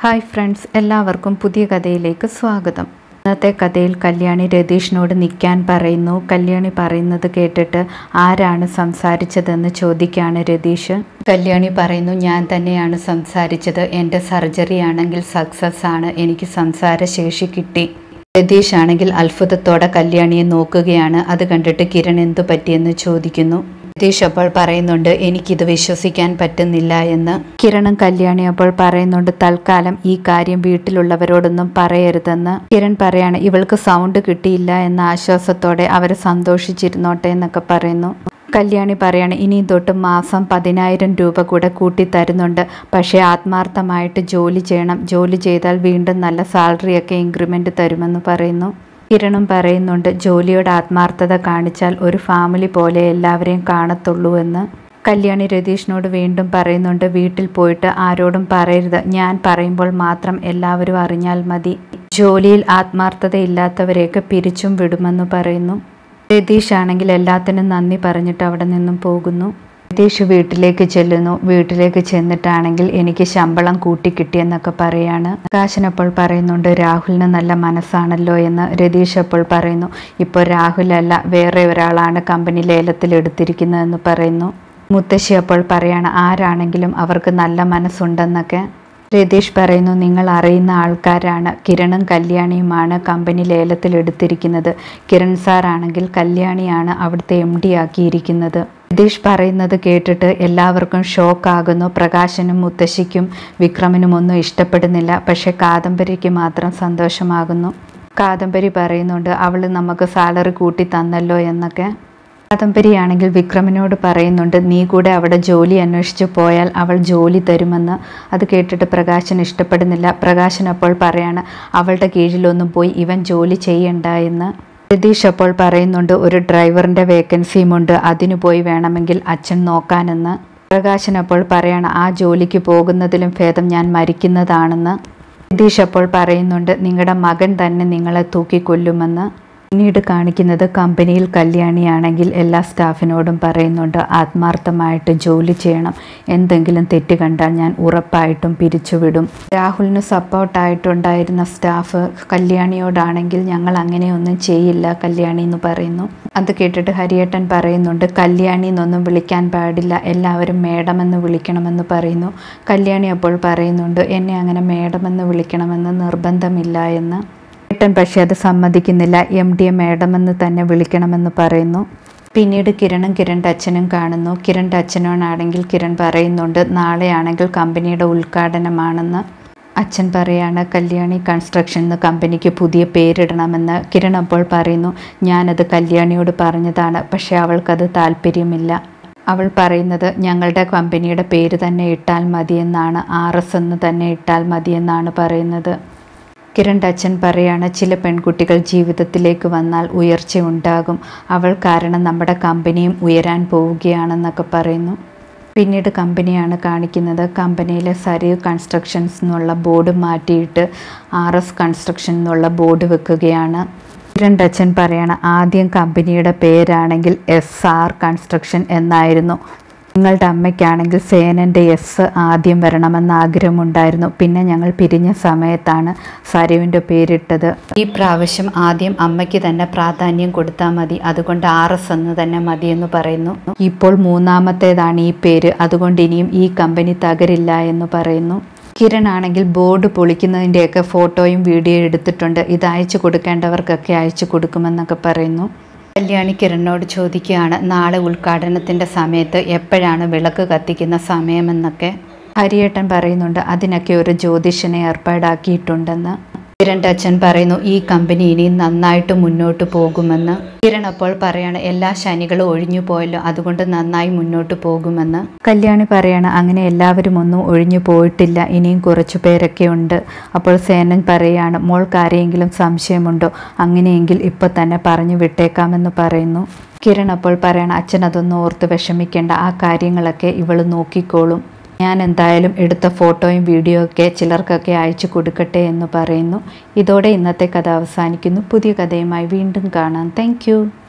Hi friends, എല്ലാവർക്കും പുതിയ കഥയിലേക്ക് സ്വാഗതം. ഇന്നത്തെ കഥയിൽ കല്യാണി രതീഷിനോട് നിൽക്കാൻ പറയുന്നു. കല്യാണി പറയുന്നത് കേട്ടിട്ട് ആരാണ് സംസാരിച്ചതെന്ന് ചോദിക്കുകയാണ് രതീഷ്. കല്യാണി പറയുന്നു, ഞാൻ തന്നെയാണ് സംസാരിച്ചത്. എൻ്റെ സർജറി ആണെങ്കിൽ സക്സസ് ആണ്. എനിക്ക് സംസാരശേഷി കിട്ടി. രതീഷ് ആണെങ്കിൽ അത്ഭുതത്തോടെ കല്യാണിയെ നോക്കുകയാണ്. അത് കണ്ടിട്ട് കിരൺ എന്തു പറ്റിയെന്ന് ചോദിക്കുന്നു. രതീഷ് അപ്പോൾ പറയുന്നുണ്ട്, എനിക്കിത് വിശ്വസിക്കാൻ പറ്റുന്നില്ല എന്ന്. കിരണും കല്യാണി അപ്പോൾ പറയുന്നുണ്ട്, തൽക്കാലം ഈ കാര്യം വീട്ടിലുള്ളവരോടൊന്നും പറയരുതെന്ന്. കിരൺ പറയാണ്, ഇവൾക്ക് സൗണ്ട് കിട്ടിയില്ല എന്ന ആശ്വാസത്തോടെ അവർ സന്തോഷിച്ചിരുന്നോട്ടെ എന്നൊക്കെ പറയുന്നു. കല്യാണി പറയാണ്, ഇനിയും തൊട്ട് മാസം 10,000 രൂപ കൂടെ കൂട്ടി തരുന്നുണ്ട്. പക്ഷേ ആത്മാർത്ഥമായിട്ട് ജോലി ചെയ്യണം. ജോലി ചെയ്താൽ വീണ്ടും നല്ല സാലറിയൊക്കെ ഇൻക്രിമെൻ്റ് തരുമെന്ന് പറയുന്നു. കിരണും പറയുന്നുണ്ട്, ജോലിയോട് ആത്മാർത്ഥത കാണിച്ചാൽ ഒരു ഫാമിലി പോലെ എല്ലാവരെയും കാണത്തുള്ളൂ എന്ന്. കല്യാണി രതീഷിനോട് വീണ്ടും പറയുന്നുണ്ട്, വീട്ടിൽ പോയിട്ട് ആരോടും പറയരുത്. ഞാൻ പറയുമ്പോൾ മാത്രം എല്ലാവരും അറിഞ്ഞാൽ മതി. ജോലിയിൽ ആത്മാർത്ഥതയില്ലാത്തവരെയൊക്കെ പിരിച്ചും വിടുമെന്ന് പറയുന്നു. രതീഷ് ആണെങ്കിൽ എല്ലാത്തിനും നന്ദി പറഞ്ഞിട്ട് അവിടെ നിന്നും പോകുന്നു. രതീഷ് വീട്ടിലേക്ക് ചെല്ലുന്നു. വീട്ടിലേക്ക് ചെന്നിട്ടാണെങ്കിൽ എനിക്ക് ശമ്പളം കൂട്ടിക്കിട്ടിയെന്നൊക്കെ പറയാണ്. പ്രകാശൻ അപ്പോൾ പറയുന്നുണ്ട്, രാഹുലിന് നല്ല മനസ്സാണല്ലോ എന്ന്. രതീഷ് അപ്പോൾ പറയുന്നു, ഇപ്പോൾ രാഹുലല്ല, വേറെ ഒരാളാണ് കമ്പനി ലേലത്തിൽ എടുത്തിരിക്കുന്നതെന്ന് പറയുന്നു. മുത്തശ്ശി അപ്പോൾ പറയാണ്, ആരാണെങ്കിലും അവർക്ക് നല്ല മനസ്സുണ്ടെന്നൊക്കെ. രതീഷ് പറയുന്നു, നിങ്ങൾ അറിയുന്ന ആൾക്കാരാണ്. കിരണും കല്യാണിയുമാണ് കമ്പനി ലേലത്തിൽ എടുത്തിരിക്കുന്നത്. കിരൺ സാറാണെങ്കിൽ കല്യാണിയാണ് അവിടുത്തെ MD ആക്കിയിരിക്കുന്നത്. രതീഷ് പറയുന്നത് കേട്ടിട്ട് എല്ലാവർക്കും ഷോക്കാകുന്നു. പ്രകാശനും മുത്തശ്ശിക്കും വിക്രമിനും ഒന്നും ഇഷ്ടപ്പെടുന്നില്ല. പക്ഷെ കാദംബരിക്ക് മാത്രം സന്തോഷമാകുന്നു. കാദംബരി പറയുന്നുണ്ട്, അവൾ നമുക്ക് സാലറി കൂട്ടി തന്നല്ലോ എന്നൊക്കെ. കാദംബരിയാണെങ്കിൽ വിക്രമിനോട് പറയുന്നുണ്ട്, നീ കൂടെ അവിടെ ജോലി അന്വേഷിച്ച് പോയാൽ അവൾ ജോലി തരുമെന്ന്. അത് കേട്ടിട്ട് പ്രകാശന് ഇഷ്ടപ്പെടുന്നില്ല. പ്രകാശൻ അപ്പോൾ പറയാണ്, അവളുടെ കീഴിലൊന്നും പോയി ഇവൻ ജോലി ചെയ്യണ്ട എന്ന്. രതീഷ് അപ്പോൾ പറയുന്നുണ്ട്, ഒരു ഡ്രൈവറിൻ്റെ വേക്കൻസിയുമുണ്ട്, അതിനു പോയി വേണമെങ്കിൽ അച്ഛൻ നോക്കാനെന്ന്. പ്രകാശൻ അപ്പോൾ പറയാണ്, ആ ജോലിക്ക് പോകുന്നതിലും ഭേദം ഞാൻ മരിക്കുന്നതാണെന്ന്. രതീഷ് അപ്പോൾ പറയുന്നുണ്ട്, നിങ്ങളുടെ മകൻ തന്നെ നിങ്ങളെ തൂക്കിക്കൊല്ലുമെന്ന്. പിന്നീട് കാണിക്കുന്നത് കമ്പനിയിൽ കല്യാണിയാണെങ്കിൽ എല്ലാ സ്റ്റാഫിനോടും പറയുന്നുണ്ട്, ആത്മാർത്ഥമായിട്ട് ജോലി ചെയ്യണം. എന്തെങ്കിലും തെറ്റ് കണ്ടാൽ ഞാൻ ഉറപ്പായിട്ടും പിരിച്ചുവിടും. രാഹുലിന് സപ്പോർട്ടായിട്ടുണ്ടായിരുന്ന സ്റ്റാഫ് കല്യാണിയോടാണെങ്കിൽ ഞങ്ങൾ അങ്ങനെയൊന്നും ചെയ്യില്ല കല്യാണി എന്ന് പറയുന്നു. അത് കേട്ടിട്ട് ഹരിയേട്ടൻ പറയുന്നുണ്ട്, കല്യാണി എന്നൊന്നും വിളിക്കാൻ പാടില്ല, എല്ലാവരും മേഡമെന്ന് വിളിക്കണമെന്ന് പറയുന്നു. കല്യാണി അപ്പോൾ പറയുന്നുണ്ട്, എന്നെ അങ്ങനെ മേഡമെന്ന് വിളിക്കണമെന്ന് നിർബന്ധമില്ല എന്ന്. ഏട്ടൻ പക്ഷേ അത് സമ്മതിക്കുന്നില്ല. MD മേഡമെന്ന് തന്നെ വിളിക്കണമെന്ന് പറയുന്നു. പിന്നീട് കിരണും കിരണിൻ്റെ അച്ഛനും കാണുന്നു. കിരണിൻ്റെ അച്ഛനോടാണെങ്കിൽ കിരൺ പറയുന്നുണ്ട്, നാളെയാണെങ്കിൽ കമ്പനിയുടെ ഉദ്ഘാടനമാണെന്ന്. അച്ഛൻ പറയാണ്, കല്യാണി കൺസ്ട്രക്ഷൻ എന്ന് കമ്പനിക്ക് പുതിയ പേരിടണമെന്ന്. കിരൺ അപ്പോൾ പറയുന്നു, ഞാനത് കല്യാണിയോട് പറഞ്ഞതാണ്, പക്ഷേ അവൾക്കത് താല്പര്യമില്ല. അവൾ പറയുന്നത് ഞങ്ങളുടെ കമ്പനിയുടെ പേര് തന്നെ ഇട്ടാൽ മതിയെന്നാണ്, RS എന്ന് തന്നെ ഇട്ടാൽ മതിയെന്നാണ് പറയുന്നത്. കിരണിൻ്റെ അച്ഛൻ പറയാണ്, ചില പെൺകുട്ടികൾ ജീവിതത്തിലേക്ക് വന്നാൽ ഉയർച്ചയുണ്ടാകും. അവൾ കാരണം നമ്മുടെ കമ്പനിയും ഉയരാൻ പോവുകയാണെന്നൊക്കെ പറയുന്നു. പിന്നീട് കമ്പനിയാണ് കാണിക്കുന്നത്. കമ്പനിയിലെ സരീവ് കൺസ്ട്രക്ഷൻസ് എന്നുള്ള ബോർഡ് മാറ്റിയിട്ട് RS കൺസ്ട്രക്ഷൻ എന്നുള്ള ബോർഡ് വെക്കുകയാണ്. കിരണിൻ്റെ അച്ഛൻ പറയാണ്, ആദ്യം കമ്പനിയുടെ പേരാണെങ്കിൽ SR കൺസ്ട്രക്ഷൻ എന്നായിരുന്നു. നിങ്ങളുടെ അമ്മയ്ക്കാണെങ്കിൽ സേനൻ്റെ S ആദ്യം വരണമെന്ന് ആഗ്രഹമുണ്ടായിരുന്നു. പിന്നെ ഞങ്ങൾ പിരിഞ്ഞ സമയത്താണ് സരീവിൻ്റെ പേരിട്ടത്. ഈ പ്രാവശ്യം ആദ്യം അമ്മയ്ക്ക് തന്നെ പ്രാധാന്യം കൊടുത്താൽ മതി, അതുകൊണ്ട് RS എന്ന് തന്നെ മതിയെന്ന് പറയുന്നു. ഇപ്പോൾ മൂന്നാമത്തേതാണ് ഈ പേര്, അതുകൊണ്ട് ഇനിയും ഈ കമ്പനി തകരില്ല എന്ന് പറയുന്നു. കിരൺ ആണെങ്കിൽ ബോർഡ് പൊളിക്കുന്നതിൻ്റെയൊക്കെ ഫോട്ടോയും വീഡിയോയും എടുത്തിട്ടുണ്ട്. ഇത് അയച്ചു കൊടുക്കേണ്ടവർക്കൊക്കെ അയച്ചു കൊടുക്കുമെന്നൊക്കെ പറയുന്നു. കല്യാണി കിരണിനോട് ചോദിക്കുകയാണ്, നാളെ ഉദ്ഘാടനത്തിൻ്റെ സമയത്ത് എപ്പോഴാണ് വിളക്ക് കത്തിക്കുന്ന സമയമെന്നൊക്കെ. ഹരിയേട്ടൻ പറയുന്നുണ്ട്, അതിനൊക്കെ ഒരു ജ്യോതിഷനെ ഏർപ്പാടാക്കിയിട്ടുണ്ടെന്ന്. കിരണിൻ്റെ അച്ഛൻ പറയുന്നു, ഈ കമ്പനി ഇനി നന്നായിട്ട് മുന്നോട്ട് പോകുമെന്ന്. കിരൺ അപ്പോൾ പറയാണ്, എല്ലാ ശനികളും ഒഴിഞ്ഞു പോയല്ലോ, അതുകൊണ്ട് നന്നായി മുന്നോട്ട് പോകുമെന്ന്. കല്യാണി പറയാണ്, അങ്ങനെ എല്ലാവരും ഒന്നും ഒഴിഞ്ഞു പോയിട്ടില്ല, ഇനിയും കുറച്ചു പേരൊക്കെ ഉണ്ട്. അപ്പോൾ സേനൻ പറയാണ്, മോൾക്ക് ആരെയെങ്കിലും സംശയമുണ്ടോ? അങ്ങനെയെങ്കിൽ ഇപ്പോൾ തന്നെ പറഞ്ഞു വിട്ടേക്കാമെന്ന് പറയുന്നു. കിരൺ അപ്പോൾ പറയണം, അച്ഛൻ അതൊന്നും ഓർത്ത് വിഷമിക്കേണ്ട, ആ കാര്യങ്ങളൊക്കെ ഇവൾ നോക്കിക്കോളും. ഞാൻ എന്തായാലും എടുത്ത ഫോട്ടോയും വീഡിയോ ഒക്കെ ചിലർക്കൊക്കെ അയച്ചു കൊടുക്കട്ടെ എന്ന് പറയുന്നു. ഇതോടെ ഇന്നത്തെ കഥ അവസാനിക്കുന്നു. പുതിയ കഥയുമായി വീണ്ടും കാണാം. താങ്ക്